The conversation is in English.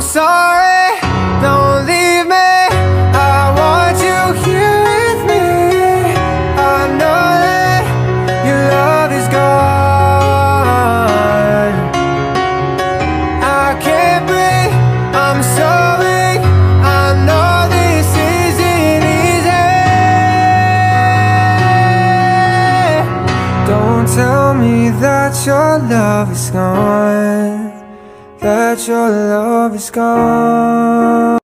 sorry, don't leave me. I want you here with me. I know that your love is gone. I can't breathe, I'm so weak. I know this isn't easy. Don't tell me that your love is gone, that your love is gone.